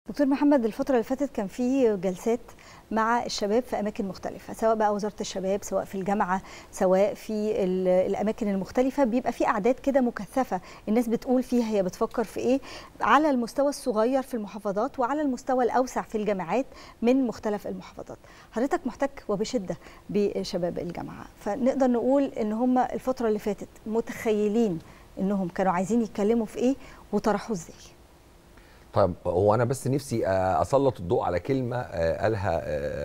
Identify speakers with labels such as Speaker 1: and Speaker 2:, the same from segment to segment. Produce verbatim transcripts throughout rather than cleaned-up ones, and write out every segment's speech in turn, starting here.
Speaker 1: دكتور محمد، الفترة اللي فاتت كان في جلسات مع الشباب في أماكن مختلفة، سواء بقى وزارة الشباب، سواء في الجامعة، سواء في الأماكن المختلفة. بيبقى في أعداد كده مكثفة الناس بتقول فيها هي بتفكر في إيه على المستوى الصغير في المحافظات وعلى المستوى الأوسع في الجامعات من مختلف المحافظات. حضرتك محتك وبشدة بشباب الجامعة، فنقدر نقول إن هم الفترة اللي فاتت متخيلين إنهم كانوا عايزين يتكلموا في إيه وطرحوا إزاي؟
Speaker 2: طيب، هو انا بس نفسي اسلط الضوء على كلمه قالها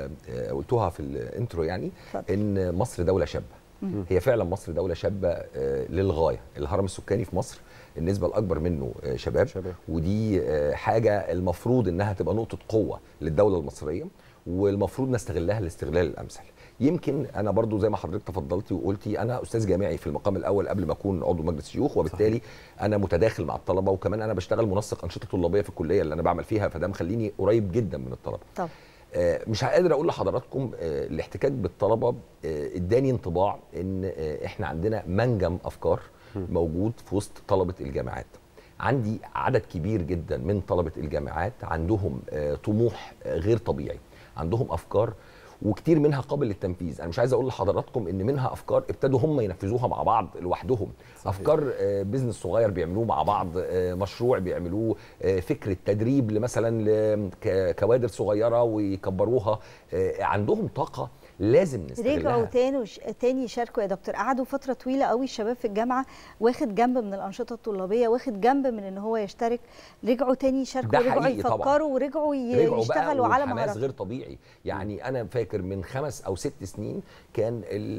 Speaker 2: قلتوها في الانترو، يعني فضل. ان مصر دوله شابه. هي فعلا مصر دوله شابه للغايه. الهرم السكاني في مصر النسبه الاكبر منه شباب, شباب. ودي حاجه المفروض انها تبقى نقطه قوه للدوله المصريه، والمفروض نستغلها الاستغلال الامثل. يمكن انا برضو زي ما حضرتك تفضلتي وقلتي، انا استاذ جامعي في المقام الاول قبل ما اكون عضو مجلس شيوخ، وبالتالي صحيح. انا متداخل مع الطلبه، وكمان انا بشتغل منسق انشطه طلابيه في الكليه اللي انا بعمل فيها، فده مخليني قريب جدا من الطلبه. طب. آه مش قادر اقول لحضراتكم آه الاحتكاك بالطلبه آه اداني انطباع ان آه احنا عندنا منجم افكار موجود في وسط طلبه الجامعات. عندي عدد كبير جدا من طلبه الجامعات عندهم آه طموح آه غير طبيعي، عندهم افكار وكتير منها قابل للتنفيذ. انا مش عايز اقول لحضراتكم ان منها افكار ابتدوا هم ينفذوها مع بعض لوحدهم. صحيح. افكار بيزنس صغير بيعملوه مع بعض، مشروع بيعملوه، فكره تدريب مثلا كوادر صغيره ويكبروها. عندهم طاقه لازم نستغلها.
Speaker 1: رجعوا تاني وش... تاني يشاركوا يا دكتور. قعدوا فتره طويله قوي الشباب في الجامعه واخد جنب من الانشطه الطلابيه، واخد جنب من ان هو يشترك. رجعوا تاني يشاركوا، رجعوا يفكروا طبعًا. ورجعوا ي... رجعوا يشتغلوا على مهارات.
Speaker 2: غير طبيعي. يعني انا فاكر من خمس او ست سنين كان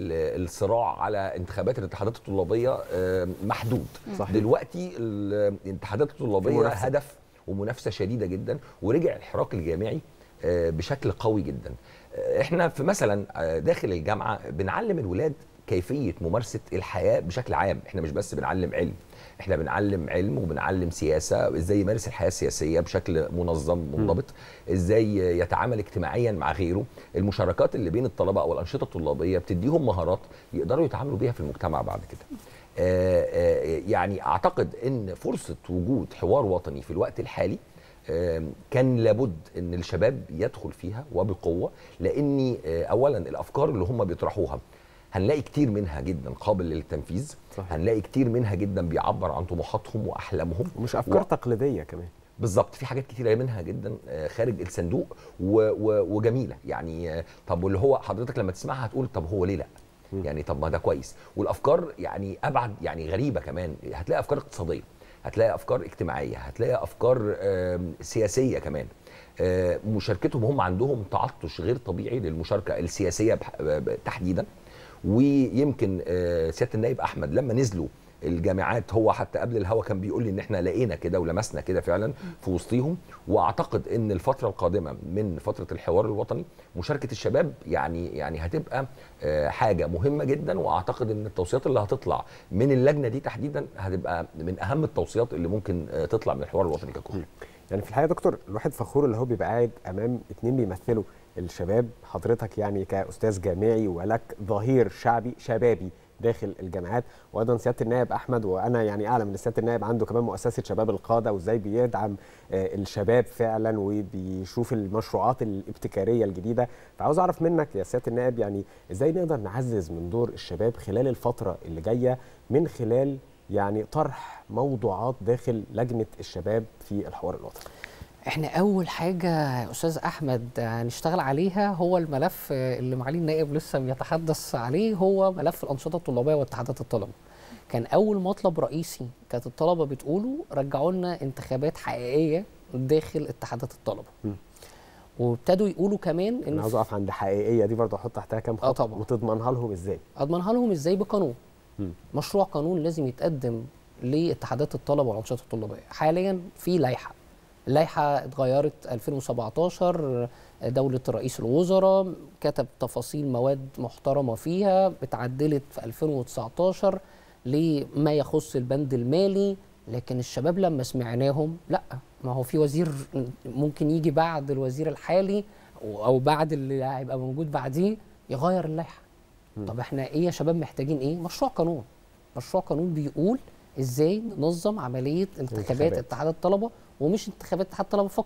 Speaker 2: الصراع على انتخابات الاتحادات الطلابيه محدود. صحيح. دلوقتي الاتحادات الطلابيه هدف ومنافسه شديده جدا، ورجع الحراك الجامعي بشكل قوي جدا. احنا في مثلا داخل الجامعه بنعلم الولاد كيفيه ممارسه الحياه بشكل عام. احنا مش بس بنعلم علم، احنا بنعلم علم وبنعلم سياسه، ازاي يمارس الحياه السياسيه بشكل منظم منضبط، ازاي يتعامل اجتماعيا مع غيره. المشاركات اللي بين الطلبه او الانشطه الطلابيه بتديهم مهارات يقدروا يتعاملوا بيها في المجتمع بعد كده. آآ آآ يعني اعتقد ان فرصه وجود حوار وطني في الوقت الحالي كان لابد ان الشباب يدخل فيها وبقوه، لاني اولا الافكار اللي هم بيطرحوها هنلاقي كتير منها جدا قابل للتنفيذ. صحيح. هنلاقي كتير منها جدا بيعبر عن طموحاتهم واحلامهم،
Speaker 3: ومش افكار و... تقليديه كمان.
Speaker 2: بالظبط، في حاجات كتيره منها جدا خارج الصندوق و... و... وجميله. يعني طب واللي هو حضرتك لما تسمعها هتقول طب هو ليه لا؟ يعني طب ما ده كويس. والافكار يعني ابعد، يعني غريبه كمان. هتلاقي افكار اقتصاديه، هتلاقي افكار اجتماعيه، هتلاقي افكار سياسيه كمان. مشاركتهم هم عندهم تعطش غير طبيعي للمشاركه السياسيه تحديدا. ويمكن سياده النائب احمد لما نزلوا الجامعات، هو حتى قبل الهوا كان بيقول لي ان احنا لقينا كده ولمسنا كده فعلا في وسطيهم. واعتقد ان الفتره القادمه من فتره الحوار الوطني مشاركه الشباب يعني يعني هتبقى حاجه مهمه جدا. واعتقد ان التوصيات اللي هتطلع من اللجنه دي تحديدا هتبقى من اهم التوصيات اللي ممكن تطلع من الحوار الوطني ككل.
Speaker 3: يعني في الحقيقه يا دكتور، الواحد فخور اللي هو بيبقى قاعد امام اتنين بيمثلوا الشباب. حضرتك يعني كاستاذ جامعي ولك ظهير شعبي شبابي داخل الجامعات، وايضا سياده النائب احمد، وانا يعني اعلم ان سياده النائب عنده كمان مؤسسه شباب القاده، وازاي بيدعم الشباب فعلا وبيشوف المشروعات الابتكاريه الجديده. فعاوز اعرف منك يا سياده النائب، يعني ازاي نقدر نعزز من دور الشباب خلال الفتره اللي جايه من خلال يعني طرح موضوعات داخل لجنه الشباب في الحوار الوطني؟
Speaker 4: احنا اول حاجه يا استاذ احمد هنشتغل عليها هو الملف اللي معالي النائب لسه بيتحدث عليه، هو ملف الانشطه الطلابيه واتحادات الطلبه. كان اول مطلب رئيسي كانت الطلبه بتقوله رجعوا لنا انتخابات حقيقيه داخل اتحادات الطلبه. م. وابتدوا يقولوا كمان
Speaker 3: ان انا عاوز اقف عند حقيقيه دي برضه، احط تحتها كام خط.
Speaker 4: اه طبعا.
Speaker 3: وتضمنها لهم ازاي؟
Speaker 4: اضمنها لهم ازاي؟ بقانون. م. مشروع قانون لازم يتقدم لاتحادات الطلبه والانشطه الطلابيه. حاليا في لائحه اللائحة اتغيرت ألفين وسبعتاشر، دولة رئيس الوزراء كتب تفاصيل مواد محترمة فيها، اتعدلت في ألفين وتسعتاشر لما يخص البند المالي. لكن الشباب لما سمعناهم، لا ما هو في وزير ممكن يجي بعد الوزير الحالي أو بعد اللي هيبقى موجود بعديه يغير اللائحة. طب احنا ايه يا شباب محتاجين ايه؟ مشروع قانون. مشروع قانون بيقول ازاي ننظم عملية انتخابات اتحاد الطلبة، ومش انتخابات اتحاد الطلبه فقط،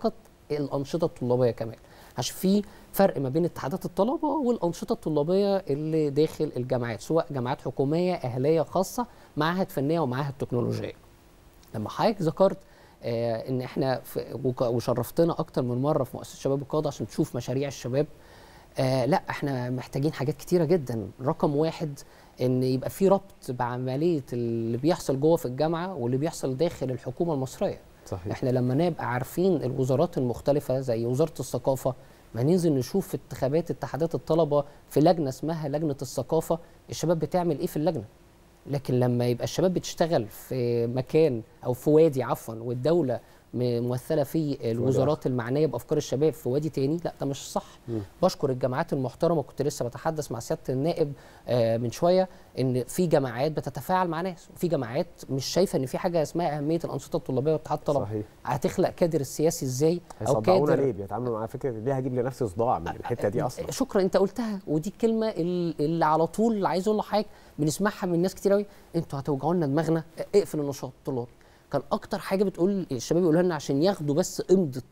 Speaker 4: الانشطه الطلابيه كمان، عشان في فرق ما بين اتحادات الطلبه والانشطه الطلابيه اللي داخل الجامعات، سواء جامعات حكوميه، اهليه، خاصه، معاهد فنيه ومعاهد تكنولوجيه. لما حضرتك ذكرت آه ان احنا وشرفتنا اكتر من مره في مؤسسه شباب القاده عشان تشوف مشاريع الشباب، آه لا احنا محتاجين حاجات كتيره جدا. رقم واحد ان يبقى في ربط بعمليه اللي بيحصل جوه في الجامعه واللي بيحصل داخل الحكومه المصريه.
Speaker 3: صحيح.
Speaker 4: احنا لما نبقى عارفين الوزارات المختلفه زي وزاره الثقافه، ما ننزل نشوف في انتخابات اتحادات الطلبه في لجنه اسمها لجنه الثقافه الشباب بتعمل ايه في اللجنه. لكن لما يبقى الشباب بتشتغل في مكان او في وادي عفوا والدوله ممثله في الوزارات المعنيه بافكار الشباب في وادي تاني، لا ده مش صح. م. بشكر الجامعات المحترمه، كنت لسه بتحدث مع سياده النائب آه من شويه ان في جامعات بتتفاعل مع ناس، وفي جامعات مش شايفه ان في حاجه اسمها اهميه الانشطه الطلابيه واتحاد الطلبه.
Speaker 3: صحيح.
Speaker 4: هتخلق كادر السياسي ازاي
Speaker 3: او كادر ليه بيتعاملوا مع فكره ليه هجيب لنفسي صداع من الحته دي اصلا.
Speaker 4: شكرا انت قلتها، ودي الكلمه اللي على طول اللي عايز اقول لحضرتك بنسمعها من ناس كتير قوي، انتوا هتوجعوا لنا دماغنا، اقفل النشاط الطلابي. كان اكتر حاجه بتقول الشباب يقولوا لنا عشان ياخدوا بس امضه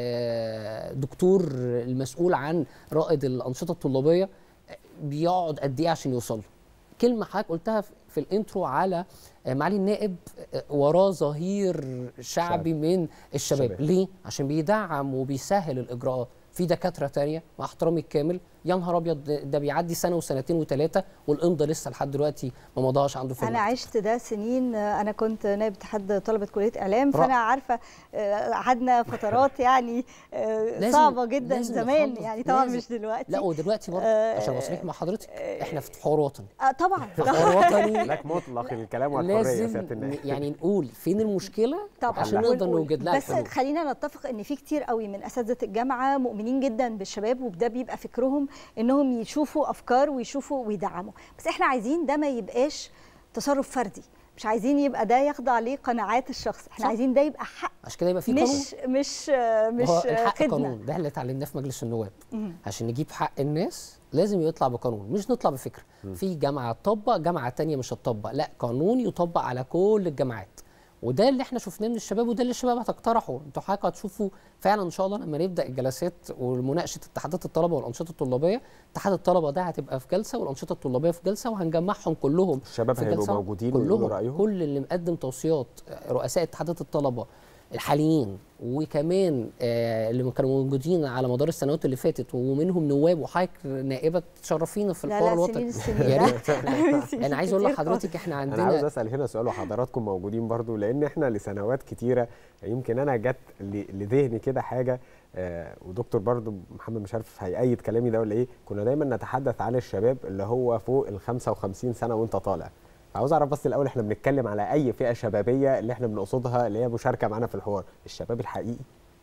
Speaker 4: دكتور المسؤول عن رائد الانشطه الطلابيه بيقعد قد ايه عشان يوصل. كلمه حضرتك قلتها في الانترو على معالي النائب، وراه ظهير شعبي من الشباب. شباب. ليه؟ عشان بيدعم وبيسهل الاجراءات. في دكاتره تانية مع احترامي الكامل يا نهار ابيض ده بيعدي سنه وسنتين وثلاثه والامضه لسه لحد دلوقتي ما مضاش عنده في
Speaker 1: انا المكتب. عشت ده سنين، انا كنت نائب اتحاد طلبه كليه اعلام، فانا عارفه قعدنا فترات يعني صعبه جدا زمان، يعني طبعا مش دلوقتي.
Speaker 4: لا ودلوقتي برضه آه عشان اصريح مع حضرتك احنا في حوار وطني.
Speaker 1: آه طبعا
Speaker 4: في حوار وطني
Speaker 3: لك مطلق الكلام والحريه يا سياده النائب.
Speaker 4: يعني نقول فين المشكله طبعا عشان نقدر نوجد لها
Speaker 1: بس خلينا نتفق ان في كتير قوي من اساتذه الجامعه مؤمنين جدا بالشباب، وده بيبقى فكرهم انهم يشوفوا افكار ويشوفوا ويدعموا. بس احنا عايزين ده ما يبقاش تصرف فردي، مش عايزين يبقى ده يخضع عليه قناعات الشخص، احنا صح. عايزين ده يبقى حق،
Speaker 4: عشان كده يبقى في قانون،
Speaker 1: مش مش مش
Speaker 4: الحق
Speaker 1: خدمة.
Speaker 4: قانون ده اللي اتعلمناه في مجلس النواب. مم. عشان نجيب حق الناس لازم يطلع بقانون، مش نطلع بفكره. مم. في جامعه تطبق، جامعه ثانيه مش هتطبق، لا قانون يطبق على كل الجامعات. وده اللي احنا شفناه من الشباب، وده اللي الشباب هتقترحوا. انتوا حضرتك هتشوفوا فعلا ان شاء الله لما نبدا الجلسات ومناقشه اتحادات الطلبه والانشطه الطلابيه، اتحاد الطلبه ده هتبقى في جلسه والانشطه الطلابيه في جلسه، وهنجمعهم كلهم.
Speaker 3: الشباب هيبقوا موجودين ويقولوا رايهم.
Speaker 4: كل اللي مقدم توصيات رؤساء اتحادات الطلبه الحاليين وكمان آه اللي كانوا موجودين على مدار السنوات اللي فاتت، ومنهم نواب وحضرتك نائبه تشرفينا في الحوار الوطني.
Speaker 1: يا ريت.
Speaker 4: انا عايز اقول لحضرتك احنا عندنا،
Speaker 3: انا عاوز اسال هنا سؤال وحضراتكم موجودين برضو، لان احنا لسنوات كتيره يمكن انا جت لذهني كده حاجه، آه ودكتور برضو محمد مش عارف هيأيد كلامي ده ولا ايه، كنا دايما نتحدث عن الشباب اللي هو فوق ال خمسة وخمسين سنه وانت طالع. عاوز اعرف بس الاول احنا بنتكلم على اي فئه شبابيه اللي احنا بنقصدها اللي هي مشاركه معانا في الحوار؟ الشباب الحقيقي؟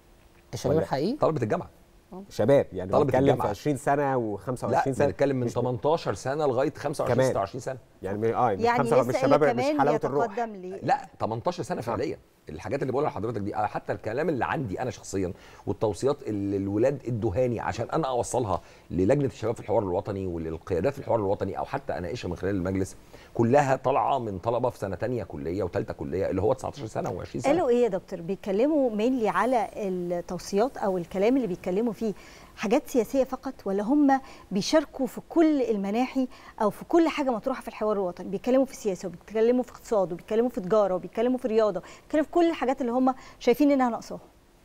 Speaker 4: الشباب الحقيقي
Speaker 2: طلبه الجامعه.
Speaker 3: شباب يعني بنتكلم في عشرين سنه وخمسة وعشرين سنه؟
Speaker 2: لا بنتكلم من تمنتاشر سنه لغايه خمسة وعشرين ستة وعشرين سنه.
Speaker 3: يعني اه
Speaker 1: يعني
Speaker 3: لسه الشباب مش حلاوه الروح.
Speaker 2: لا تمنتاشر سنه فعليا. الحاجات اللي بقولها لحضرتك دي حتى الكلام اللي عندي انا شخصيا والتوصيات اللي الولاد ادوهاني عشان انا اوصلها للجنه الشباب في الحوار الوطني وللقيادات في الحوار الوطني او حتى اناقشها من خلال المجلس، كلها طالعه من طلبه في سنه ثانيه كليه وثالثه كليه اللي هو تسعتاشر سنه وعشرين سنه.
Speaker 1: قالوا ايه يا دكتور؟ بيتكلموا مينلي على التوصيات او الكلام اللي بيتكلموا فيه حاجات سياسيه فقط، ولا هم بيشاركوا في كل المناحي او في كل حاجه مطروحه في الحوار الوطني؟ بيتكلموا في سياسه وبيتكلموا في اقتصاد وبيتكلموا في تجاره وبيتكلموا في رياضه، بيتكلموا في كل الحاجات اللي هم شايفين انها ناقصاهم.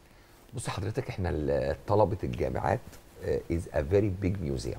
Speaker 2: بص حضرتك احنا طلبه الجامعات از ا فيري بيج ميوزيوم،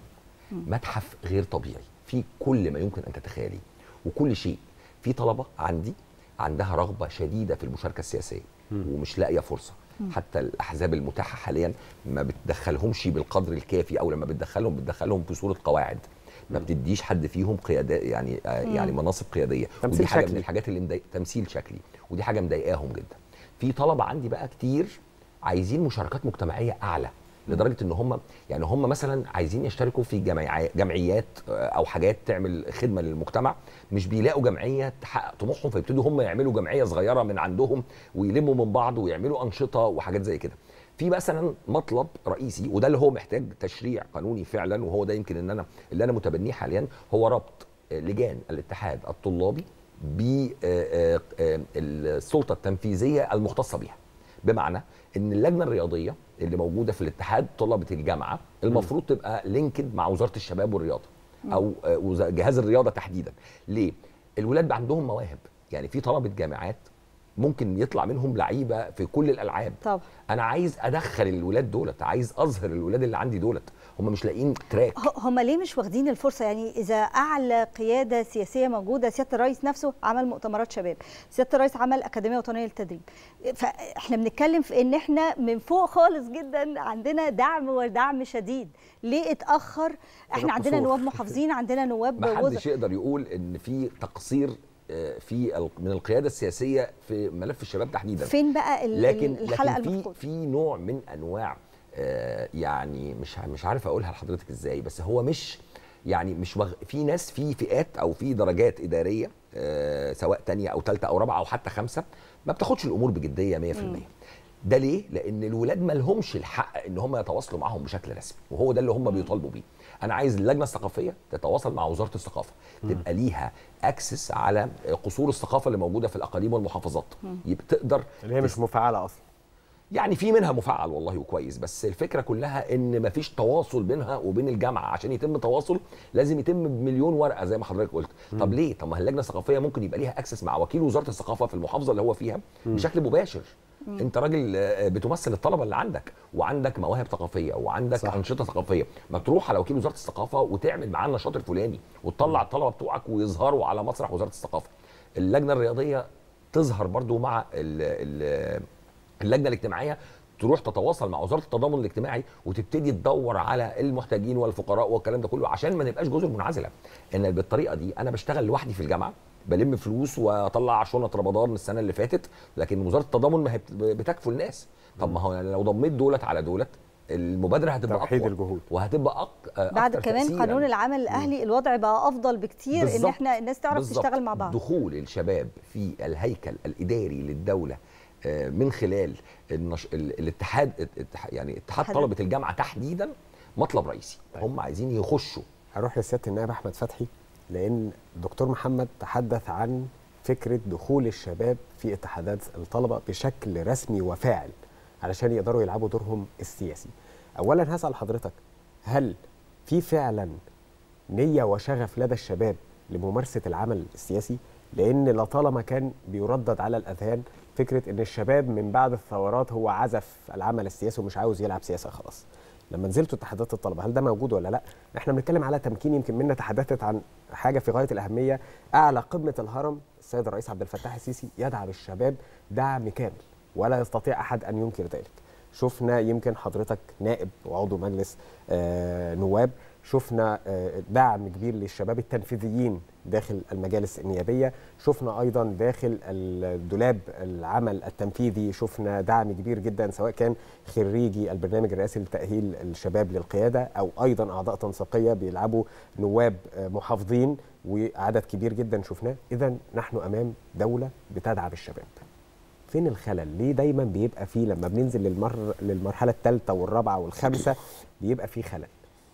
Speaker 2: متحف غير طبيعي في كل ما يمكن ان تتخيليه وكل شيء. في طلبه عندي عندها رغبه شديده في المشاركه السياسيه ومش لاقيه فرصه، حتى الاحزاب المتاحه حاليا ما بتدخلهمش بالقدر الكافي، او لما بتدخلهم بتدخلهم في صوره قواعد، ما بتديش حد فيهم قيادات يعني آه يعني مناصب قياديه، ودي حاجه شكلي. من الحاجات اللي مضايق تمثيل شكلي، ودي حاجه مضايقاهم جدا. في طلبه عندي بقى كتير عايزين مشاركات مجتمعيه اعلى، لدرجه ان هم يعني هم مثلا عايزين يشتركوا في جمعيات او حاجات تعمل خدمه للمجتمع، مش بيلاقوا جمعيه تحقق طموحهم، فيبتدوا هم يعملوا جمعيه صغيره من عندهم ويلموا من بعض ويعملوا انشطه وحاجات زي كده. في مثلا مطلب رئيسي وده اللي هو محتاج تشريع قانوني فعلا، وهو ده يمكن ان انا اللي انا متبنيه حاليا، هو ربط لجان الاتحاد الطلابي بالسلطه التنفيذيه المختصه بيها، بمعنى ان اللجنه الرياضيه اللي موجوده في الاتحاد طلبه الجامعه المفروض تبقى لينكد مع وزاره الشباب والرياضه او جهاز الرياضه تحديدا. ليه؟ الولاد عندهم مواهب، يعني في طلبه جامعات ممكن يطلع منهم لعيبه في كل الالعاب.
Speaker 1: طبعا
Speaker 2: انا عايز ادخل الولاد دولت، عايز اظهر الولاد اللي عندي دولت، هم مش لاقيين تراك.
Speaker 1: هم ليه مش واخدين الفرصه؟ يعني اذا اعلى قياده سياسيه موجوده، سياده الرئيس نفسه عمل مؤتمرات شباب، سياده الرئيس عمل اكاديميه وطنيه للتدريب، فاحنا بنتكلم في ان احنا من فوق خالص جدا عندنا دعم ودعم شديد. ليه اتاخر؟ احنا عندنا نواب محافظين، عندنا نواب
Speaker 2: وزراء. ما حدش يقدر يقول ان في تقصير في من القياده السياسيه في ملف الشباب تحديدا.
Speaker 1: فين بقى
Speaker 2: لكن
Speaker 1: الحلقه
Speaker 2: لكن
Speaker 1: المفقودة؟
Speaker 2: في في نوع من انواع يعني مش مش عارف اقولها لحضرتك ازاي، بس هو مش يعني مش وغ... في ناس في فئات او في درجات اداريه سواء تانية او ثالثه او رابعه او حتى خمسه ما بتاخدش الامور بجديه مية في المية. ده ليه؟ لان الولاد ما لهمش الحق ان هم يتواصلوا معاهم بشكل رسمي، وهو ده اللي هم بيطالبوا بيه. انا عايز اللجنه الثقافيه تتواصل مع وزاره الثقافه، تبقى ليها اكسس على قصور الثقافه اللي موجوده في الاقاليم والمحافظات، يبقى تقدر
Speaker 3: اللي هي مش مفعله اصلا.
Speaker 2: يعني في منها مفعل والله وكويس، بس الفكره كلها ان مفيش تواصل بينها وبين الجامعه. عشان يتم تواصل لازم يتم بمليون ورقه زي ما حضرتك قلت. م. طب ليه؟ طب ما اللجنه الثقافيه ممكن يبقى ليها اكسس مع وكيل وزاره الثقافه في المحافظه اللي هو فيها م. بشكل مباشر. م. انت راجل بتمثل الطلبه اللي عندك، وعندك مواهب ثقافيه وعندك صح. انشطه ثقافيه، ما تروح على وكيل وزاره الثقافه وتعمل معاه النشاط الفلاني وتطلع م. الطلبه بتوعك ويظهروا على مسرح وزاره الثقافه. اللجنه الرياضيه تظهر برضو مع ال ال اللجنه الاجتماعيه، تروح تتواصل مع وزاره التضامن الاجتماعي وتبتدي تدور على المحتاجين والفقراء والكلام ده كله، عشان ما نبقاش جزر منعزله. ان بالطريقه دي انا بشتغل لوحدي في الجامعه، بلم فلوس واطلع شنط رمضان السنه اللي فاتت، لكن وزاره التضامن ما هي بتكفل الناس. طب ما هو لو ضميت دولت على دولت المبادره هتبقى
Speaker 3: توحيد
Speaker 2: اقوى
Speaker 3: الجهود،
Speaker 2: وهتبقى أق...
Speaker 1: بعد كمان تأثيراً. قانون العمل الاهلي الوضع بقى افضل بكتير، بالزبط. ان احنا الناس تعرف بالزبط. تشتغل مع بعض.
Speaker 2: دخول الشباب في الهيكل الاداري للدوله من خلال النش... الاتحاد يعني اتحاد طلبه الجامعه تحديدا مطلب رئيسي. طيب. هم عايزين يخشوا.
Speaker 3: هروح لسياده النائب احمد فتحي، لان الدكتور محمد تحدث عن فكره دخول الشباب في اتحادات الطلبه بشكل رسمي وفاعل علشان يقدروا يلعبوا دورهم السياسي. اولا هسال حضرتك، هل في فعلا نيه وشغف لدى الشباب لممارسه العمل السياسي؟ لان لطالما كان بيردد على الاذهان فكره ان الشباب من بعد الثورات هو عزف العمل السياسي ومش عاوز يلعب سياسه خلاص. لما نزلتوا اتحادات الطلبه هل ده موجود ولا لا؟ احنا بنتكلم على تمكين. يمكن منا تحدثت عن حاجه في غايه الاهميه، اعلى قمه الهرم السيد الرئيس عبد الفتاح السيسي يدعم الشباب دعم كامل ولا يستطيع احد ان ينكر ذلك. شفنا يمكن حضرتك نائب وعضو مجلس آه نواب، شفنا آه دعم كبير للشباب التنفيذيين داخل المجالس النيابيه، شفنا ايضا داخل الدولاب العمل التنفيذي شفنا دعم كبير جدا سواء كان خريجي البرنامج الرئاسي لتاهيل الشباب للقياده او ايضا اعضاء تنسيقيه بيلعبوا نواب آه محافظين وعدد كبير جدا شفناه. اذا نحن امام دوله بتدعم الشباب. فين الخلل؟ ليه دايما بيبقى فيه لما بننزل للمر للمرحله الثالثه والرابعه والخامسه بيبقى فيه خلل؟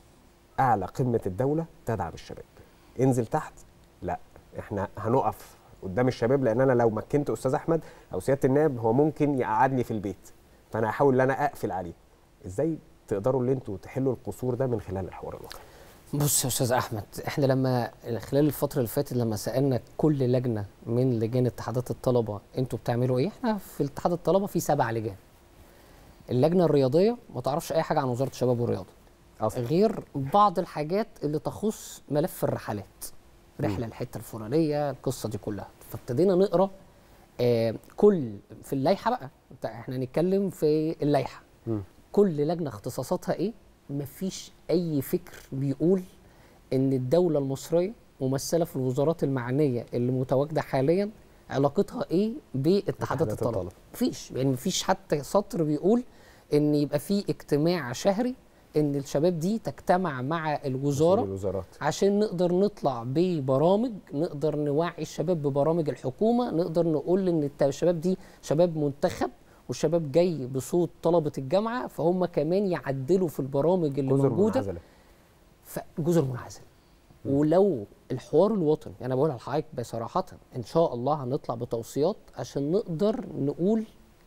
Speaker 3: اعلى قمه الدوله تدعم الشباب، انزل تحت لا احنا هنقف قدام الشباب، لان انا لو مكنت استاذ احمد او سياده النائب هو ممكن يقعدني في البيت، فانا هحاول ان انا اقفل عليه. ازاي تقدروا ان انتوا تحلوا القصور ده من خلال الحوار الواقعي؟
Speaker 4: بص يا استاذ احمد، احنا لما خلال الفتره اللي فاتت لما سالنا كل لجنه من لجان اتحادات الطلبه انتوا بتعملوا ايه؟ احنا في اتحاد الطلبه في سبع لجان. اللجنه الرياضيه ما تعرفش اي حاجه عن وزاره الشباب والرياضه أصلاً. غير بعض الحاجات اللي تخص ملف الرحلات، رحله الحته الفلانيه، القصه دي كلها. فابتدينا نقرا آه كل في اللائحه بقى، احنا هنتكلم في اللائحه كل لجنه اختصاصاتها ايه. مفيش اي فكر بيقول ان الدوله المصريه ممثله في الوزارات المعنيه اللي متواجده حاليا علاقتها ايه باتحادات الطلبه. مفيش، يعني مفيش حتى سطر بيقول ان يبقى في اجتماع شهري ان الشباب دي تجتمع مع الوزاره
Speaker 3: الوزارات
Speaker 4: عشان نقدر نطلع ببرامج، نقدر نوعي الشباب ببرامج الحكومه، نقدر نقول ان الشباب دي شباب منتخب والشباب جاي بصوت طلبه الجامعه، فهم كمان يعدلوا في البرامج اللي
Speaker 3: جزر
Speaker 4: موجوده.
Speaker 3: منعزله.
Speaker 4: فجزر منعزله. ولو الحوار الوطني، انا بقولها لحضرتك بصراحه، ان شاء الله هنطلع بتوصيات عشان نقدر نقول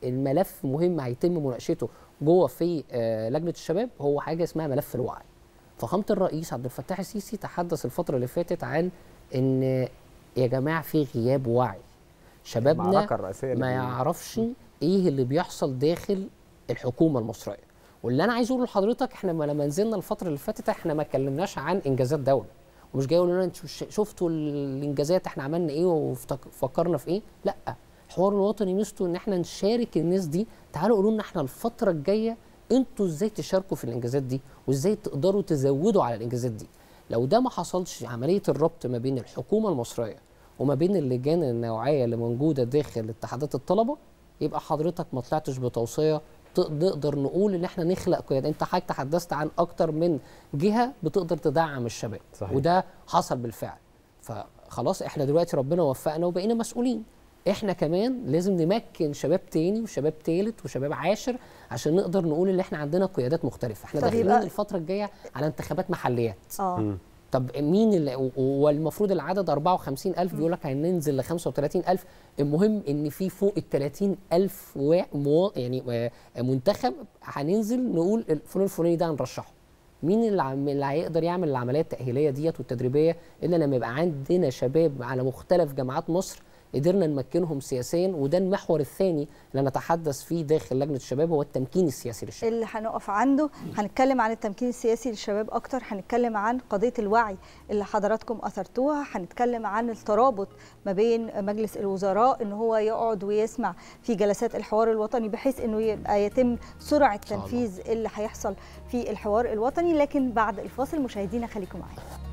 Speaker 4: الملف مهم هيتم مناقشته جوه في لجنه الشباب هو حاجه اسمها ملف الوعي. فخامه الرئيس عبد الفتاح السيسي تحدث الفتره اللي فاتت عن ان يا جماعه في غياب وعي، شبابنا ما يعرفش ايه اللي بيحصل داخل الحكومه المصريه. واللي انا عايز اقوله لحضرتك، احنا لما نزلنا الفتره اللي فاتت احنا ما اتكلمناش عن انجازات دوله، ومش جاي يقولوا لنا انتوا شفتوا الانجازات احنا عملنا ايه وفكرنا في ايه. لا، الحوار الوطني ميزته ان احنا نشارك الناس دي. تعالوا قولوا لنا احنا الفتره الجايه انتوا ازاي تشاركوا في الانجازات دي وازاي تقدروا تزودوا على الانجازات دي. لو ده ما حصلش، عمليه الربط ما بين الحكومه المصريه وما بين اللجان النوعيه اللي موجوده داخل اتحادات الطلبه، يبقى حضرتك ما طلعتش بتوصيه نقدر نقول ان احنا نخلق قياده. انت حضرتك تحدثت عن اكتر من جهه بتقدر تدعم الشباب. صحيح. وده حصل بالفعل. فخلاص احنا دلوقتي ربنا وفقنا وبقينا مسؤولين، احنا كمان لازم نمكن شباب تاني وشباب تالت وشباب عاشر عشان نقدر نقول ان احنا عندنا قيادات مختلفه. احنا داخلين الفتره الجايه على انتخابات محليات. اه طب مين اللي والمفروض المفروض أربعة وخمسين ألف بيقول لك هننزل ل خمسة وثلاثين ألف. المهم ان في فوق ال ثلاثين ألف مو... يعني منتخب هننزل نقول الفلان الفلاني ده هنرشحه. مين اللي, عم... اللي هيقدر يعمل العمليات التاهيليه ديت والتدريبيه الا لما يبقى عندنا شباب على مختلف جامعات مصر قدرنا نمكنهم سياسيا. وده المحور الثاني اللي نتحدث فيه داخل لجنه الشباب، هو التمكين السياسي للشباب.
Speaker 1: اللي هنقف عنده هنتكلم عن التمكين السياسي للشباب اكتر، هنتكلم عن قضيه الوعي اللي حضراتكم اثرتوها، هنتكلم عن الترابط ما بين مجلس الوزراء ان هو يقعد ويسمع في جلسات الحوار الوطني بحيث انه يبقى يتم سرعه تنفيذ اللي هيحصل في الحوار الوطني. لكن بعد الفاصل مشاهدينا خليكم معانا.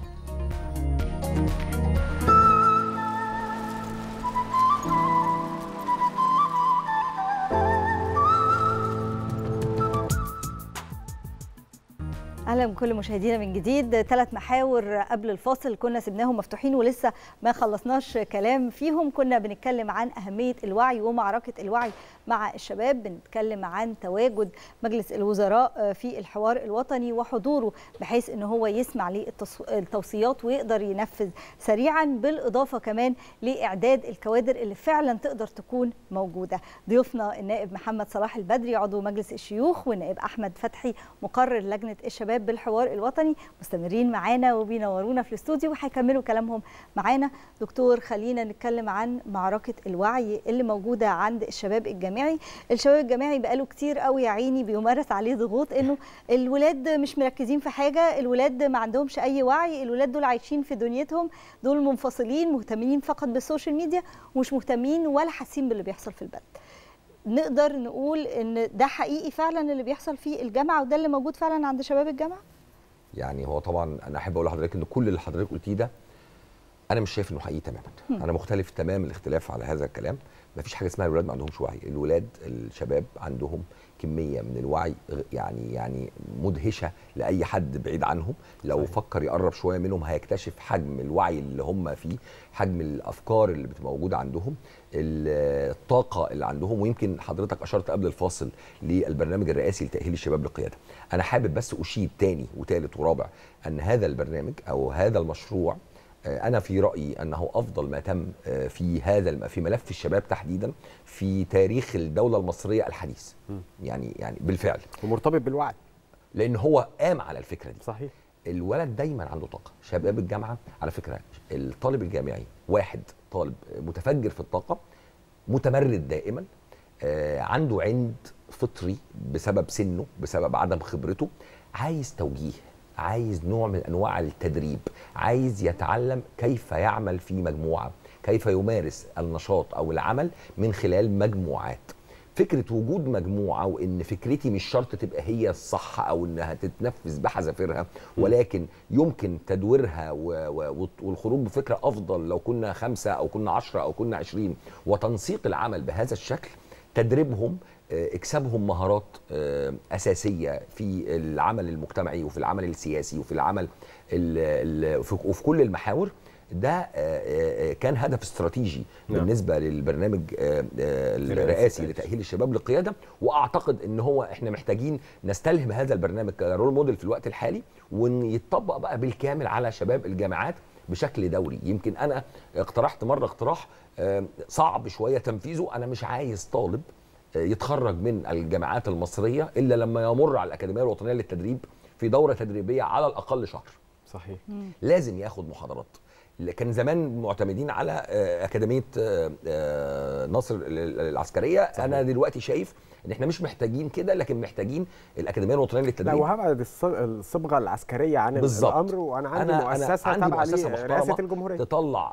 Speaker 1: اهلا بكل مشاهدينا من جديد. ثلاث محاور قبل الفاصل كنا سبناهم مفتوحين ولسه ما خلصناش كلام فيهم. كنا بنتكلم عن اهميه الوعي ومعركه الوعي مع الشباب، بنتكلم عن تواجد مجلس الوزراء في الحوار الوطني وحضوره بحيث ان هو يسمع للتوصيات ويقدر ينفذ سريعا، بالاضافه كمان لاعداد الكوادر اللي فعلا تقدر تكون موجوده. ضيوفنا النائب محمد صلاح البدري عضو مجلس الشيوخ والنائب احمد فتحي مقرر لجنه الشباب بالحوار الوطني مستمرين معانا وبينورونا في الاستوديو وهيكملوا كلامهم معانا. دكتور، خلينا نتكلم عن معركه الوعي اللي موجوده عند الشباب الجامعي. الشباب الجامعي بقاله كتير قوي يا عيني بيمارس عليه ضغوط انه الولاد مش مركزين في حاجه، الولاد ما عندهمش اي وعي، الولاد دول عايشين في دنيتهم، دول منفصلين مهتمين فقط بالسوشيال ميديا ومش مهتمين ولا حاسين باللي بيحصل في البلد. نقدر نقول ان ده حقيقي فعلا اللي بيحصل في الجامعه وده اللي موجود فعلا عند شباب الجامعه؟
Speaker 2: يعني هو طبعا انا احب اقول لحضرتك ان كل اللي حضرتك قلتيه ده انا مش شايف انه حقيقي تماما. م. انا مختلف تمام الاختلاف على هذا الكلام. مفيش حاجه اسمها الولاد ما عندهمش وعي. الولاد الشباب عندهم كميه من الوعي يعني يعني مدهشه لاي حد بعيد عنهم. لو صحيح. فكر يقرب شويه منهم هيكتشف حجم الوعي اللي هم فيه، حجم الافكار اللي بتبقى موجوده عندهم، الطاقه اللي عندهم. ويمكن حضرتك اشرت قبل الفاصل للبرنامج الرئاسي لتاهيل الشباب للقياده. انا حابب بس اشيد تاني وثالث ورابع ان هذا البرنامج او هذا المشروع أنا في رأيي أنه أفضل ما تم في هذا في ملف الشباب تحديدا في تاريخ الدولة المصرية الحديث. يعني يعني بالفعل
Speaker 3: ومرتبط بالوعي،
Speaker 2: لأن هو قام على الفكرة دي.
Speaker 3: صحيح.
Speaker 2: الولد دايما عنده طاقة. شباب الجامعة على فكرة، الطالب الجامعي واحد طالب متفجر في الطاقة، متمرد دائما، عنده عند فطري بسبب سنه بسبب عدم خبرته، عايز توجيه، عايز نوع من انواع التدريب، عايز يتعلم كيف يعمل في مجموعه، كيف يمارس النشاط او العمل من خلال مجموعات. فكره وجود مجموعه وان فكرتي مش شرط تبقى هي الصح او انها تتنفذ بحذافيرها، ولكن يمكن تدويرها والخروج بفكره افضل لو كنا خمسه او كنا عشره او كنا عشرين، وتنسيق العمل بهذا الشكل، تدريبهم، اكسابهم مهارات اساسيه في العمل المجتمعي وفي العمل السياسي وفي العمل وفي كل المحاور. ده كان هدف استراتيجي بالنسبه للبرنامج الرئاسي لتاهيل الشباب للقياده. واعتقد ان هو احنا محتاجين نستلهم هذا البرنامج كرول موديل في الوقت الحالي ويتطبق بقى بالكامل على شباب الجامعات بشكل دوري. يمكن انا اقترحت مره اقتراح صعب شويه تنفيذه. انا مش عايز طالب يتخرج من الجامعات المصريه الا لما يمر على الاكاديميه الوطنيه للتدريب في دوره تدريبيه على الاقل شهر.
Speaker 3: صحيح.
Speaker 1: مم.
Speaker 2: لازم ياخد محاضرات. كان زمان معتمدين على اكاديميه ناصر العسكريه. صحيح. انا دلوقتي شايف ان احنا مش محتاجين كده، لكن محتاجين الاكاديميه الوطنيه للتدريب.
Speaker 3: لا، وهبعد الصبغه العسكريه عن
Speaker 2: بالزبط.
Speaker 3: الامر، وانا عندي
Speaker 2: أنا
Speaker 3: مؤسسه
Speaker 2: أنا
Speaker 3: تابعه
Speaker 2: مؤسسة
Speaker 3: لرئاسه الجمهوريه
Speaker 2: تطلع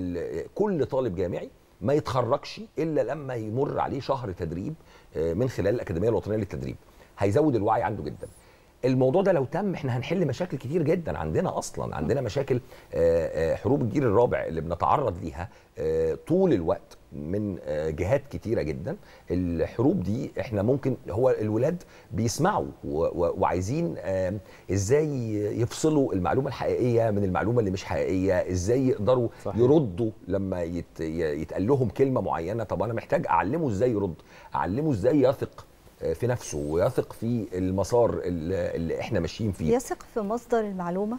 Speaker 2: كل طالب جامعي ما يتخرجش الا لما يمر عليه شهر تدريب من خلال الاكاديميه الوطنيه للتدريب. هيزود الوعي عنده جدا. الموضوع ده لو تم احنا هنحل مشاكل كتير جدا عندنا. اصلا عندنا مشاكل حروب الجيل الرابع اللي بنتعرض ليها طول الوقت من جهات كتيره جدا. الحروب دي احنا ممكن هو الولاد بيسمعوا وعايزين ازاي يفصلوا المعلومه الحقيقيه من المعلومه اللي مش حقيقيه، ازاي يقدروا صحيح. يردوا لما يت يتقال لهم كلمه معينه. طب انا محتاج اعلمه ازاي يرد، اعلمه ازاي يثق في نفسه ويثق في المسار اللي احنا ماشيين فيه.
Speaker 1: يثق في مصدر المعلومه.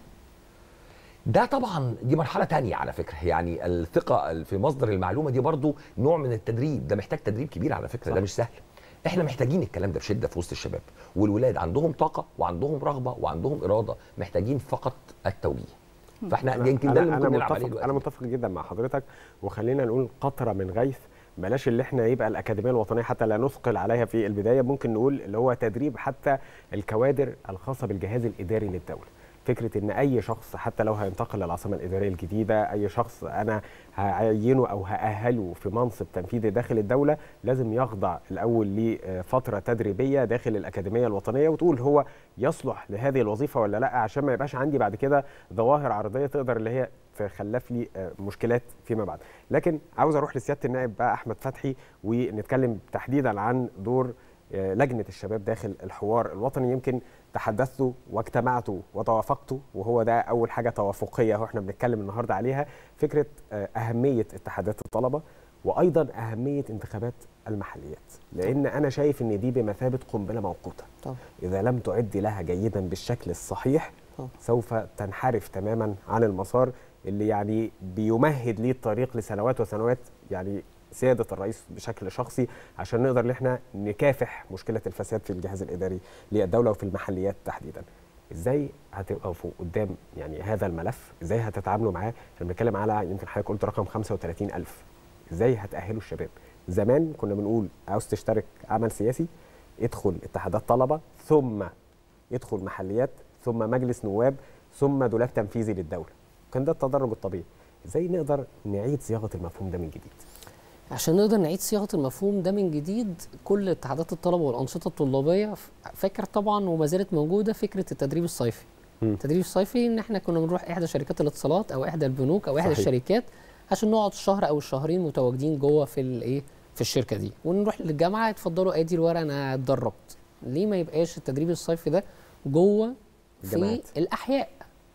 Speaker 2: ده طبعا دي مرحله تانية على فكره. يعني الثقه في مصدر المعلومه دي برضو نوع من التدريب. ده محتاج تدريب كبير على فكره. صح. ده مش سهل. احنا محتاجين الكلام ده بشده في وسط الشباب، والولاد عندهم طاقه وعندهم رغبه وعندهم اراده، محتاجين فقط التوجيه. فاحنا يمكن ده اللي ممكن نلعب عليه دلوقتي.
Speaker 3: انا متفق جدا مع حضرتك، وخلينا نقول قطره من غيث. بلاش اللي احنا يبقى الاكاديميه الوطنيه حتى لا نثقل عليها في البدايه، ممكن نقول اللي هو تدريب حتى الكوادر الخاصه بالجهاز الاداري للدوله. فكره ان اي شخص حتى لو هينتقل للعاصمه الاداريه الجديده، اي شخص انا هعينه او هاهله في منصب تنفيذي داخل الدوله، لازم يخضع الاول لفتره تدريبيه داخل الاكاديميه الوطنيه، وتقول هو يصلح لهذه الوظيفه ولا لا، عشان ما يبقاش عندي بعد كده ظواهر عرضيه تقدر اللي هي تخلف لي مشكلات فيما بعد. لكن عاوز اروح لسياده النائب بقى احمد فتحي، ونتكلم تحديدا عن دور لجنه الشباب داخل الحوار الوطني. يمكن تحدثتوا واجتمعتوا وتوافقتوا، وهو ده اول حاجه توافقيه واحنا بنتكلم النهارده عليها، فكره اهميه اتحادات الطلبه، وايضا اهميه انتخابات المحليات، لان انا شايف ان دي بمثابه قنبله موقوته. طبعا. اذا لم تعد لها جيدا بالشكل الصحيح طبعا. سوف تنحرف تماما عن المسار اللي يعني بيمهد ليه الطريق لسنوات وسنوات. يعني سيادة الرئيس بشكل شخصي عشان نقدر ان احنا نكافح مشكلة الفساد في الجهاز الإداري للدولة وفي المحليات تحديدا. ازاي هتقفوا قدام يعني هذا الملف؟ ازاي هتتعاملوا معاه؟ احنا بنتكلم على يمكن حضرتك قلت رقم خمسة وثلاثين ألف. ازاي هتأهلوا الشباب؟ زمان كنا بنقول عاوز تشترك عمل سياسي ادخل اتحادات طلبة، ثم ادخل محليات، ثم مجلس نواب، ثم دولاب تنفيذي للدولة. كان ده التدرج الطبيعي. ازاي نقدر نعيد صياغة المفهوم ده من جديد؟
Speaker 4: عشان نقدر نعيد صياغه المفهوم ده من جديد، كل اتحادات الطلبه والانشطه الطلابيه فاكر طبعا وما زالت موجوده فكره التدريب الصيفي. م. التدريب الصيفي ان احنا كنا بنروح احدى شركات الاتصالات او احدى البنوك او احدى صحيح. الشركات عشان نقعد الشهر او الشهرين متواجدين جوه في الايه في الشركه دي، ونروح للجامعه اتفضلوا ادي الورقه انا اتدربت. ليه ما يبقاش التدريب الصيفي ده جوه في الجامعات. الاحياء؟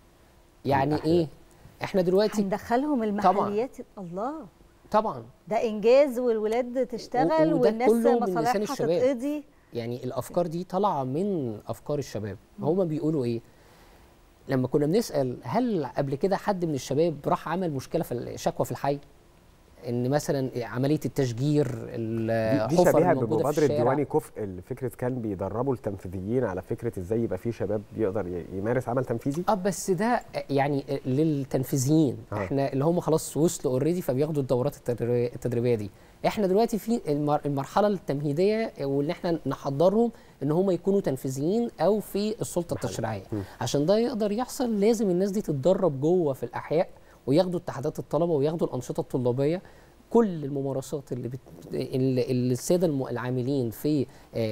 Speaker 4: يعني الأحياء. ايه احنا دلوقتي
Speaker 1: هندخلهم المحليات. الله طبعا ده انجاز، والولاد تشتغل والناس مصالحها تتقضي.
Speaker 4: يعني الافكار دي طالعه من افكار الشباب. هما بيقولوا ايه لما كنا بنسال هل قبل كده حد من الشباب راح عمل مشكله في الشكوى في الحي، ان مثلا عمليه التشجير الحفر
Speaker 3: دي الموجوده بمبادره ديواني كفء الفكره، كان بيدربوا التنفيذيين على فكره ازاي يبقى في شباب يقدر يمارس عمل تنفيذي.
Speaker 4: اه بس ده يعني للتنفيذيين آه. احنا اللي هم خلاص وصلوا اوريدي فبياخدوا الدورات التدريبيه دي. احنا دلوقتي في المرحله التمهيديه واللي احنا نحضرهم ان هم يكونوا تنفيذيين او في السلطه التشريعيه. عشان ده يقدر يحصل لازم الناس دي تتدرب جوه في الاحياء، وياخدوا اتحادات الطلبه وياخدوا الانشطه الطلابيه. كل الممارسات اللي, بت... اللي الساده العاملين في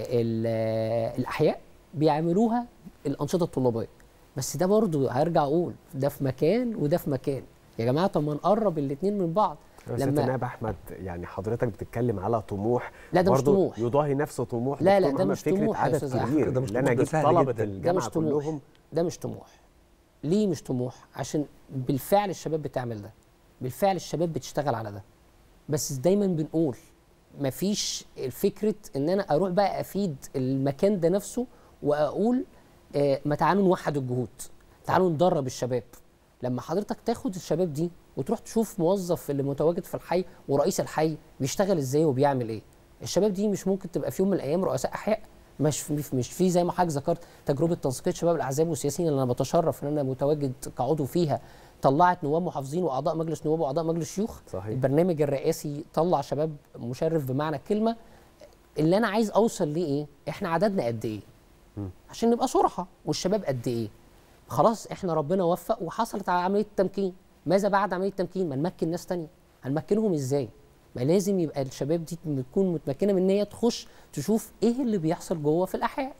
Speaker 4: الاحياء بيعملوها الانشطه الطلابيه. بس ده برضو هرجع اقول ده في مكان وده في مكان. يا جماعه طب ما نقرب الاثنين من بعض.
Speaker 3: لما النائب احمد يعني حضرتك بتتكلم على طموح،
Speaker 4: لا ده مش طموح
Speaker 3: يضاهي نفسه طموح.
Speaker 4: لا لا ده مش طموح
Speaker 3: عدد كبير اللي انا اجيب طلبه الجامعه كلهم.
Speaker 4: ده مش طموح. ليه مش طموح؟ عشان بالفعل الشباب بتعمل ده، بالفعل الشباب بتشتغل على ده. بس دايما بنقول مفيش فكره ان انا اروح بقى افيد المكان ده نفسه واقول آه ما تعالوا نوحد الجهود، تعالوا ندرب الشباب. لما حضرتك تاخد الشباب دي وتروح تشوف موظف اللي متواجد في الحي ورئيس الحي بيشتغل ازاي وبيعمل ايه، الشباب دي مش ممكن تبقى في يوم من الايام رؤساء احياء، مش مش في زي ما حضرتك ذكرت تجربه تنسيقيه شباب الاحزاب والسياسيين اللي انا بتشرف ان انا متواجد كعضو فيها، طلعت نواب محافظين واعضاء مجلس نواب واعضاء مجلس شيوخ.
Speaker 3: صحيح.
Speaker 4: البرنامج الرئاسي طلع شباب مشرف بمعنى الكلمه. اللي انا عايز اوصل ليه ايه؟ احنا عددنا قد ايه؟ عشان نبقى صراحه، والشباب قد ايه؟ خلاص احنا ربنا وفق وحصلت على عمليه التمكين. ماذا بعد عمليه التمكين؟ ما نمكن ناس ثانيه. هنمكنهم ازاي؟ ما لازم يبقى الشباب دي تكون متمكنه من ان هي تخش تشوف ايه اللي بيحصل جوه في الاحياء.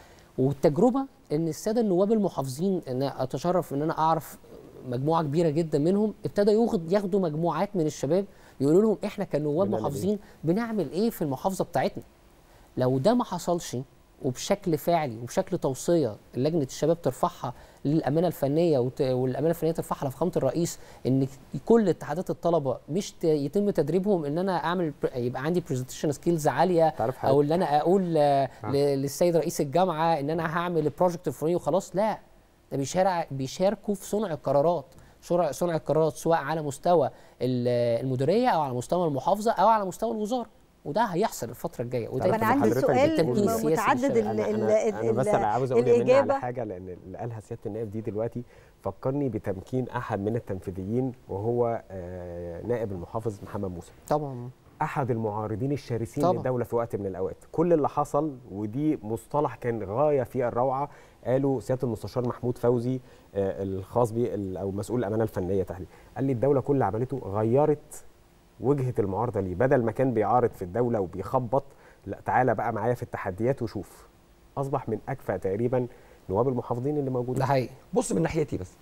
Speaker 4: والتجربه ان الساده النواب المحافظين، ان اتشرف ان انا اعرف مجموعه كبيره جدا منهم، ابتدى ياخدوا مجموعات من الشباب يقولوا لهم احنا كنواب محافظين بنعمل ايه في المحافظه بتاعتنا. لو ده ما حصلش وبشكل فعلي وبشكل توصيه لجنه الشباب ترفعها للامانه الفنيه والامانه الفنيه ترفعها لفخامه الرئيس، ان كل اتحادات الطلبه مش يتم تدريبهم ان انا اعمل يبقى عندي برزنتيشن سكيلز عاليه، او ان انا اقول آه. للسيد رئيس الجامعه ان انا هعمل البروجكت الفلاني وخلاص. لا، ده بيشارع بيشاركوا في صنع القرارات، صنع القرارات سواء على مستوى المديريه او على مستوى المحافظه او على مستوى الوزاره، وده هيحصل الفتره الجايه. وده
Speaker 1: طب انا عندي سؤال متعدد ال
Speaker 3: أنا, أنا, أنا بس انا عاوز اقول مني على حاجه، لان اللي قالها سياده النائب دي دلوقتي فكرني بتمكين احد من التنفيذيين وهو آه نائب المحافظ محمد موسى.
Speaker 4: طبعا
Speaker 3: احد المعارضين الشرسين للدوله في وقت من الاوقات. كل اللي حصل، ودي مصطلح كان غايه في الروعه، قالوا سياده المستشار محمود فوزي آه الخاص بي او مسؤول الامانه الفنيه تحديدا، قال لي الدوله كل اللي عملته غيرت وجهه المعارضه ليه، بدل ما كان بيعارض في الدوله وبيخبط، لا تعالى بقى معايا في التحديات وشوف. اصبح من اكفأ تقريبا نواب المحافظين اللي موجودين.
Speaker 4: ده حقيقي.
Speaker 2: بص من ناحيتي بس،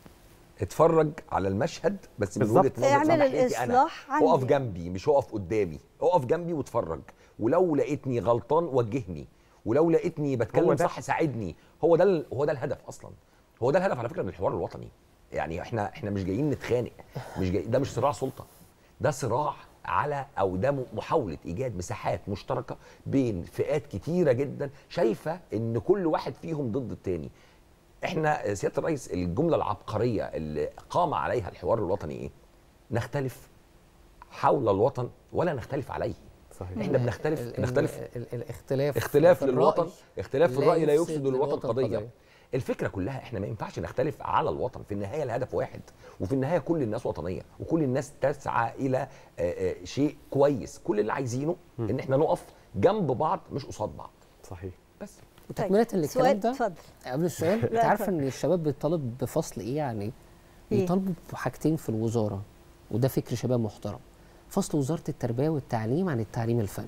Speaker 2: اتفرج على المشهد بس من وجهه نظري،
Speaker 1: اعمل الاصلاح
Speaker 2: عندي. اقف جنبي مش اقف قدامي، اقف جنبي واتفرج، ولو لقيتني غلطان وجهني، ولو لقيتني بتكلم صح ساعدني. هو ده هو ده الهدف اصلا، هو ده الهدف على فكره من الحوار الوطني. يعني احنا احنا مش جايين نتخانق، مش جاي ده مش صراع سلطه، ده صراع على او ده محاوله ايجاد مساحات مشتركه بين فئات كتيره جدا شايفه ان كل واحد فيهم ضد التاني. احنا سياده الرئيس الجمله العبقريه اللي قام عليها الحوار الوطني ايه؟ نختلف حول الوطن ولا نختلف عليه. صحيح. احنا بنختلف ال بنختلف
Speaker 4: ال ال الاختلاف
Speaker 2: اختلاف للوطن، اختلاف في الراي لا يفسد للوطن قضيه. قضية. الفكره كلها احنا ما ينفعش نختلف على الوطن، في النهايه الهدف واحد، وفي النهايه كل الناس وطنيه وكل الناس تسعى الى شيء كويس. كل اللي عايزينه ان احنا نقف جنب بعض مش قصاد بعض.
Speaker 3: صحيح.
Speaker 2: بس
Speaker 4: وتكمله الكلام ده اتفضل قبل السؤال، انت عارف ان الشباب بيطالب بفصل ايه؟ يعني بيطالبوا بحاجتين في الوزاره، وده فكر شباب محترم. فصل وزاره التربيه والتعليم عن التعليم الفني.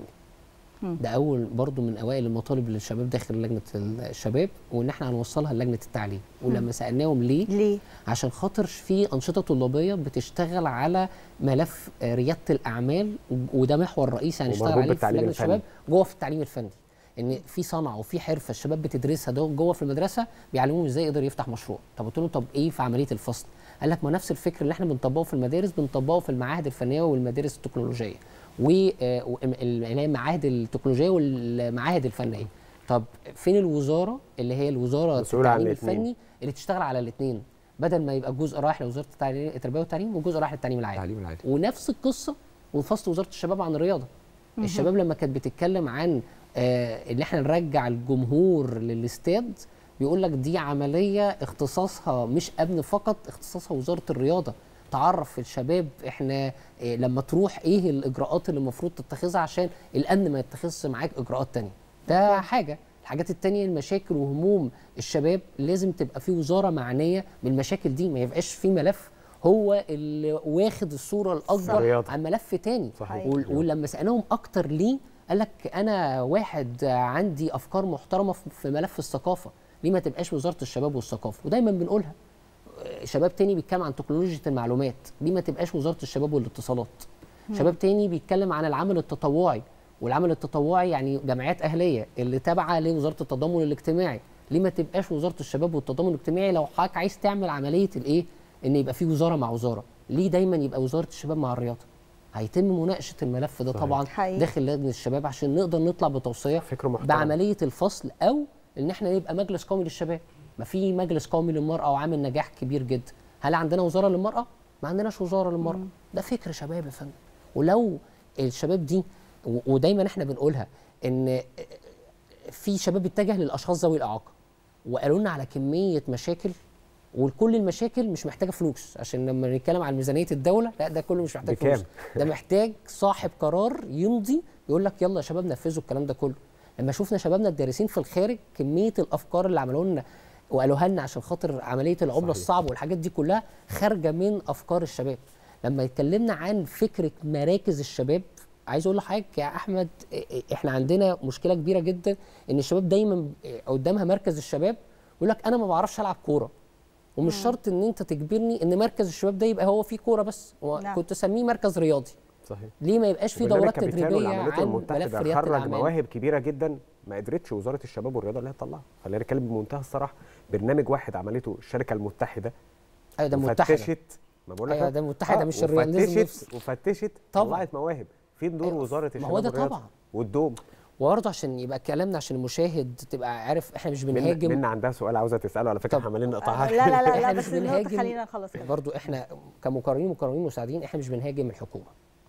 Speaker 4: ده اول برضو من اوائل المطالب للشباب داخل لجنه الشباب، وان احنا هنوصلها لجنه التعليم. ولما سالناهم ليه؟
Speaker 1: ليه؟
Speaker 4: عشان خاطر في انشطه طلابيه بتشتغل على ملف رياده الاعمال، وده محور رئيسي هنشتغل عليه في لجنه الشباب جوه في التعليم الفني. ان في صنعه وفي حرفه الشباب بتدرسها جوه في المدرسه، بيعلموهم ازاي يقدر يفتح مشروع. طب قلت لهم طب ايه في عمليه الفصل؟ قال لك ما نفس الفكر اللي احنا بنطبقه في المدارس بنطبقه في المعاهد الفنيه والمدارس التكنولوجيه والمعاهد التكنولوجيه والمعاهد الفنيه. طب فين الوزاره اللي هي الوزاره التعليم الفني اللي تشتغل على الاثنين، بدل ما يبقى جزء رايح لوزاره التربيه والتعليم وجزء رايح للتعليم العالي.
Speaker 2: العالي.
Speaker 4: ونفس القصه وفصل وزاره الشباب عن الرياضه. الشباب لما كانت بتتكلم عن آه ان احنا نرجع الجمهور للاستاد، بيقول لك دي عمليه اختصاصها مش امن فقط، اختصاصها وزاره الرياضه. تعرف الشباب احنا إيه لما تروح ايه الاجراءات اللي المفروض تتخذها عشان الامن ما يتخذش معاك اجراءات تانية. ده حاجه. الحاجات التانية المشاكل وهموم الشباب لازم تبقى في وزاره معنيه بالمشاكل دي، ما يبقاش في ملف هو اللي واخد الصوره الاكبر عن ملف تاني.
Speaker 3: صحيح.
Speaker 4: ولما سالناهم اكتر ليه، قال لك انا واحد عندي افكار محترمه في ملف الثقافه، ليه ما تبقاش وزاره الشباب والثقافه؟ ودايما بنقولها. شباب تاني بيتكلم عن تكنولوجيا المعلومات، ليه ما تبقاش وزاره الشباب والاتصالات؟ مم. شباب تاني بيتكلم عن العمل التطوعي، والعمل التطوعي يعني جمعيات اهليه اللي تابعه لوزاره التضامن الاجتماعي، ليه ما تبقاش وزاره الشباب والتضامن الاجتماعي لو حضرتك عايز تعمل عمليه الايه؟ ان يبقى في وزاره مع وزاره، ليه دايما يبقى وزاره الشباب مع الرياضه؟ هيتم مناقشه الملف ده طبعا حقيقي. داخل لجنه الشباب عشان نقدر نطلع بتوصيه بعمليه الفصل، او ان احنا نبقى مجلس قومي للشباب. ما في مجلس قومي للمراه وعامل نجاح كبير جدا. هل عندنا وزاره للمراه؟ ما عندناش وزاره للمراه. ده فكر شباب يا فندم. ولو الشباب دي ودايما احنا بنقولها ان في شباب اتجه للاشخاص ذوي الاعاقه وقالوا لنا على كميه مشاكل، وكل المشاكل مش محتاجه فلوس، عشان لما نتكلم عن ميزانيه الدوله لا ده كله مش محتاج
Speaker 3: بكام؟
Speaker 4: فلوس، ده محتاج صاحب قرار يمضي يقول لك يلا يا شباب نفذوا الكلام ده كله. لما شفنا شبابنا الدارسين في الخارج كميه الافكار اللي عملوا لنا وقالوها لنا عشان خاطر عمليه العمله الصعبه والحاجات دي كلها خارجه من افكار الشباب. لما اتكلمنا عن فكره مراكز الشباب، عايز اقول لحضرتك يا احمد احنا عندنا مشكله كبيره جدا ان الشباب دايما قدامها مركز الشباب يقول لك انا ما بعرفش العب كوره، ومش شرط ان انت تجبرني ان مركز الشباب ده يبقى هو فيه كوره بس،
Speaker 1: نعم.
Speaker 4: كنت اسميه مركز رياضي.
Speaker 3: صحيح.
Speaker 4: ليه ما يبقاش فيه دورات تدريبيه عن ملف رياده
Speaker 3: خرج
Speaker 4: الاعمال؟
Speaker 3: مواهب كبيره جدا ما قدرتش وزاره الشباب والرياضه اللي هي تطلعها. خلينا نتكلم بمنتهى الصراحه، برنامج واحد عملته الشركه المتحده
Speaker 4: ايوه ده متحده،
Speaker 3: فتشت ما بقول لك
Speaker 4: ايوه ده متحده آه مش الرياضه،
Speaker 3: وفتشت وفتشت طلعت مواهب. فين دور أيوة. وزاره الشباب والرياضه
Speaker 4: طبعا
Speaker 3: والدوم؟
Speaker 4: وبرضه عشان يبقى كلامنا عشان المشاهد تبقى عارف احنا مش بنهاجم.
Speaker 3: منا عندها سؤال عاوزه تساله على فكره، احنا عمالين نقطعها.
Speaker 1: لا لا لا, لا
Speaker 4: احنا
Speaker 1: بس
Speaker 4: مش بنهاجم،
Speaker 1: خلينا نخلص كده.
Speaker 4: برضه احنا كمقررين ومقررين مساعدين احنا مش بنهاجم الحكومه،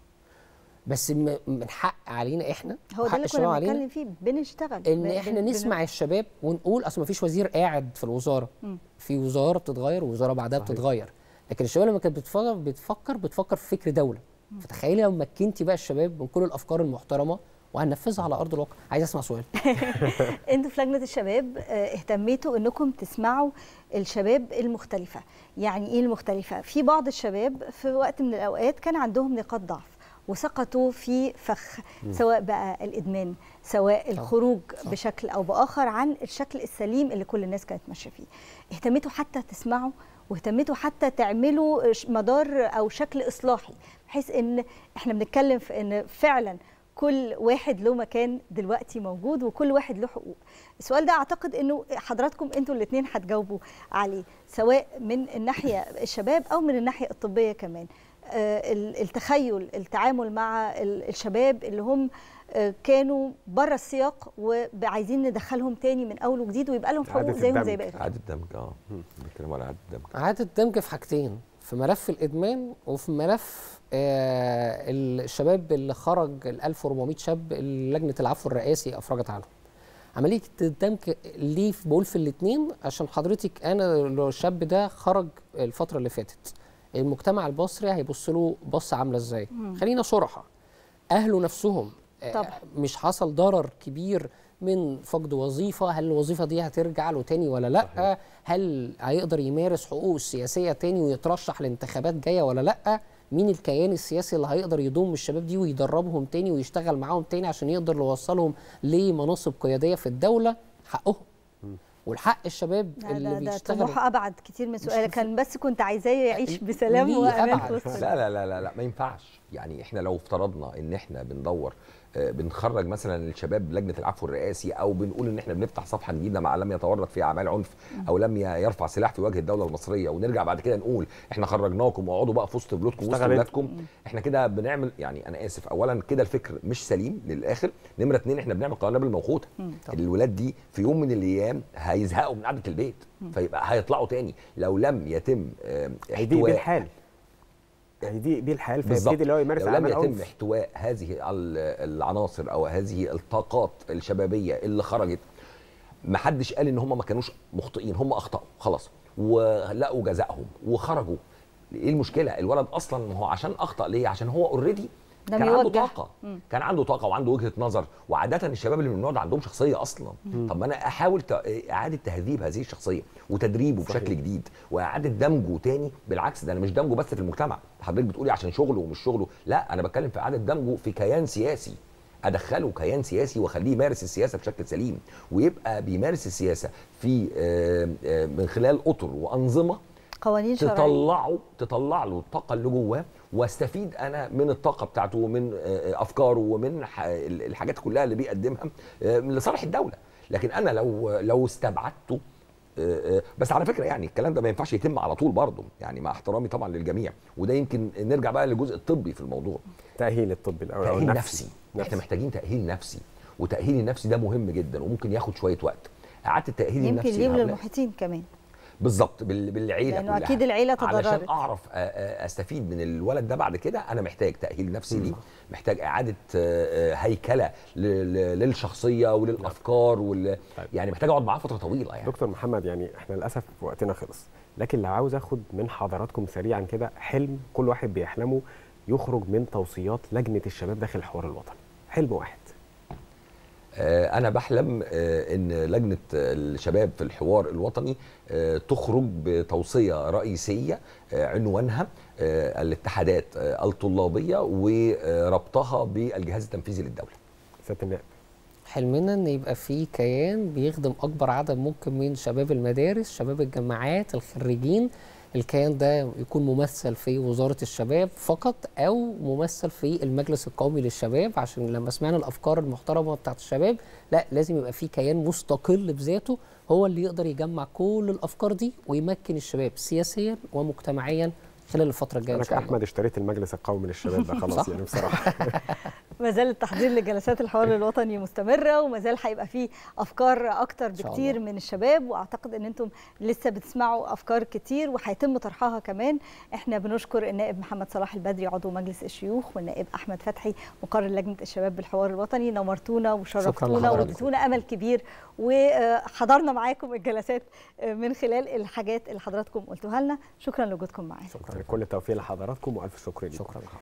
Speaker 4: بس من حق علينا احنا
Speaker 1: هو ده اللي كنا بنتكلم فيه، بنشتغل
Speaker 4: ان احنا بن نسمع بن... الشباب ونقول اصل ما فيش وزير قاعد في الوزاره، م. في وزاره بتتغير ووزاره بعدها صحيح. بتتغير، لكن الشباب لما كانت بتفكر بتفكر بتفكر في فكر دوله. م. فتخيلي لو مكنتي بقى الشباب من كل الافكار المحترمه وهننفذها على ارض الواقع. عايز اسمع سؤال.
Speaker 1: انتوا في لجنه الشباب اهتميتوا انكم تسمعوا الشباب المختلفه. يعني ايه المختلفه؟ في بعض الشباب في وقت من الاوقات كان عندهم نقاط ضعف وسقطوا في فخ، سواء بقى الادمان سواء الخروج صح. بشكل او باخر عن الشكل السليم اللي كل الناس كانت ماشيه فيه. اهتميتوا حتى تسمعوا واهتميتوا حتى تعملوا مدار او شكل اصلاحي، بحيث ان احنا بنتكلم في ان فعلا كل واحد له مكان دلوقتي موجود وكل واحد له حقوق. السؤال ده اعتقد انه حضراتكم انتوا الاثنين هتجاوبوا عليه، سواء من الناحيه الشباب او من الناحيه الطبيه كمان. التخيل التعامل مع الشباب اللي هم كانوا بره السياق وعايزين ندخلهم تاني من اول وجديد ويبقى لهم حقوق زيهم زي باقي.
Speaker 2: اعاده دمج اه بنتكلم على اعاده دمج.
Speaker 4: اعاده دمج في حاجتين، في ملف الادمان وفي ملف آه الشباب اللي خرج ال ألف وأربعمائة شاب اللي لجنه العفو الرئاسي افرجت عنهم. عمليه الدمج ليه بقول في الاثنين؟ عشان حضرتك انا لو الشاب ده خرج الفتره اللي فاتت المجتمع المصري هيبص له بصه عامله ازاي؟ خلينا صراحه، اهله نفسهم طبعا. مش حصل ضرر كبير من فقد وظيفه؟ هل الوظيفه دي هترجع له تاني ولا لا؟ صحيح. هل هيقدر يمارس حقوقه السياسيه تاني ويترشح لانتخابات جايه ولا لا؟ مين الكيان السياسي اللي هيقدر يضم الشباب دي ويدربهم تاني ويشتغل معاهم تاني عشان يقدر يوصلهم لمناصب قياديه في الدوله؟ حقهم. والحق الشباب اللي
Speaker 1: ده
Speaker 4: بيشتغل
Speaker 1: ده طموح ابعد كتير من سؤالك، كان بس كنت عايزاه يعيش بسلام وامان في وسط.
Speaker 2: لا لا لا لا لا ما ينفعش. يعني احنا لو افترضنا ان احنا بندور آه بنخرج مثلا الشباب لجنه العفو الرئاسي، او بنقول ان احنا بنفتح صفحه جديده مع لم يتورط في اعمال عنف او لم يرفع سلاح في وجه الدوله المصريه، ونرجع بعد كده نقول احنا خرجناكم واقعدوا بقى في وسط بلودكم وسط اولادكم، احنا كده بنعمل يعني انا اسف اولا كده الفكر مش سليم للاخر. نمره اتنين احنا بنعمل قنابل موقوته. الولاد دي في يوم من الايام هيزهقوا من قعده البيت، فيبقى هيطلعوا تاني لو لم يتم
Speaker 3: احتواء بالحال. يعني دي دي الحال فيبتدي اللي هو يمارس
Speaker 2: لو لم يتم احتواء هذه العناصر او هذه الطاقات الشبابيه اللي خرجت. ما حدش قال ان هم ما كانوش مخطئين، هم اخطاوا خلاص ولقوا جزائهم وخرجوا. ايه المشكله؟ الولد اصلا ما هو عشان اخطا ليه؟ عشان هو اوريدي كان عنده طاقه، مم. كان عنده طاقه وعنده وجهه نظر. وعاده الشباب اللي من النوع ده عندهم شخصيه اصلا. مم. طب ما انا احاول اعاده تهذيب هذه الشخصيه وتدريبه صحيح. بشكل جديد واعاده دمجه تاني. بالعكس ده انا مش دمجه بس في المجتمع، حضرتك بتقولي عشان شغله ومش شغله، لا انا بتكلم في اعاده دمجه في كيان سياسي. ادخله كيان سياسي واخليه يمارس السياسه بشكل سليم، ويبقى بيمارس السياسه في من خلال اطر وانظمه
Speaker 1: قوانين شرعيه
Speaker 2: تطلعه تطلع له الطاقه اللي جواه، واستفيد انا من الطاقه بتاعته ومن افكاره ومن الحاجات كلها اللي بيقدمها لصالح الدوله. لكن انا لو لو استبعدته، بس على فكره يعني الكلام ده ما ينفعش يتم على طول برضه، يعني مع احترامي طبعا للجميع، وده يمكن نرجع بقى للجزء الطبي في الموضوع.
Speaker 3: تاهيل الطبي الاول
Speaker 2: تاهيل نفسي. احنا محتاجين تاهيل نفسي، وتاهيل النفسي ده مهم جدا وممكن ياخد شويه وقت. اعاده التاهيل النفسي
Speaker 1: يمكن ليه للمحيطين كمان.
Speaker 2: بالظبط بالعيله
Speaker 1: لانه اكيد العيله تضررت.
Speaker 2: علشان اعرف استفيد من الولد ده بعد كده انا محتاج تاهيل نفسي ليه، محتاج اعاده هيكله للشخصيه وللافكار وال... يعني محتاج اقعد معاه فتره طويله. يعني
Speaker 3: دكتور محمد، يعني احنا للاسف وقتنا خلص، لكن لو عاوز اخد من حضراتكم سريعا كده حلم كل واحد بيحلمه يخرج من توصيات لجنه الشباب داخل الحوار الوطني، حلم واحد.
Speaker 2: أنا بحلم إن لجنة الشباب في الحوار الوطني تخرج بتوصية رئيسية عنوانها الاتحادات الطلابية وربطها بالجهاز التنفيذي للدولة.
Speaker 3: سيادة النائب،
Speaker 4: حلمنا ان يبقى في كيان بيخدم اكبر عدد ممكن من شباب المدارس، شباب الجامعات، الخريجين. الكيان ده يكون ممثل في وزارة الشباب فقط أو ممثل في المجلس القومي للشباب، عشان لما سمعنا الأفكار المحترمة بتاعت الشباب، لا لازم يبقى في كيان مستقل بذاته هو اللي يقدر يجمع كل الأفكار دي ويمكن الشباب سياسيا ومجتمعيا خلال الفترة الجاية.
Speaker 3: أنا كأحمد اشتريت المجلس القومي للشباب ده خلاص يعني بصراحة.
Speaker 1: ما زال التحضير لجلسات الحوار الوطني مستمرة، وما زال هيبقى فيه أفكار أكتر بكتير من الشباب، وأعتقد أن أنتم لسه بتسمعوا أفكار كتير وهيتم طرحها كمان. احنا بنشكر النائب محمد صلاح البدري عضو مجلس الشيوخ، والنائب أحمد فتحي مقرر لجنة الشباب بالحوار الوطني. نورتونا وشرفتونا واديتونا أمل كبير، وحضرنا معاكم الجلسات من خلال الحاجات اللي حضراتكم قلتوها لنا. شكرا لوجودكم معانا.
Speaker 3: شكرا، كل التوفيق لحضراتكم والف شكر لكم.
Speaker 4: شكرا.